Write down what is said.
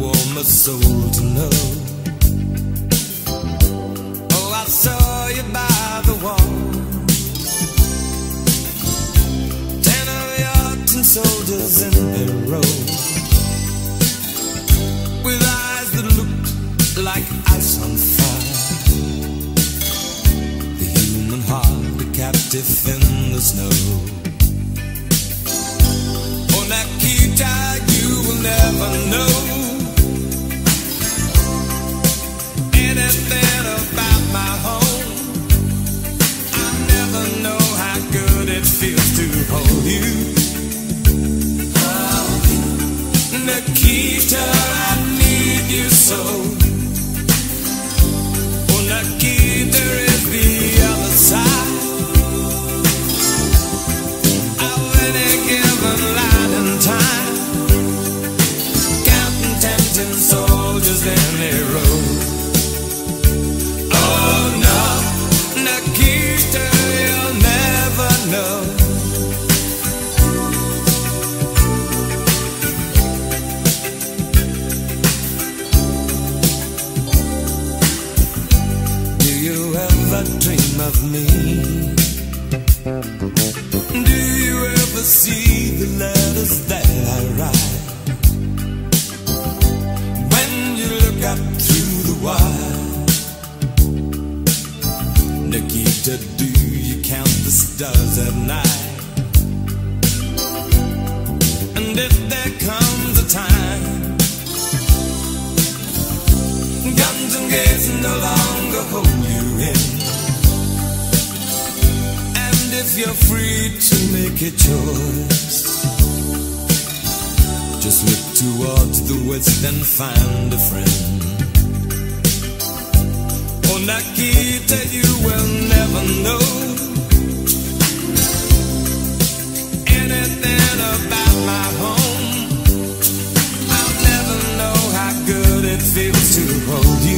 want my soul to know. Oh, I saw you by the wall, 10 of your tin soldiers in a row, with eyes that looked like ice on fire. The human heart, a captive in the snow. Oh, Nikita, you will never know anything about my home. I never know how good it feels to hold you. Oh, Nikita, I need you so. Oh, Nikita is the other side of any given light and time, counting tempting soldiers in a row. Oh no, Nikita, you'll never know. Do you ever dream of me? Do you ever see the letters that I write? When you look up through the wire, Nikita, do you count the stars at night? And if there comes a time guns and gates no longer hold you in, and if you're free to make a choice, just look towards the west and find a friend. Oh, Nikita, you will never know anything about my home. I'll never know how good it feels to hold you.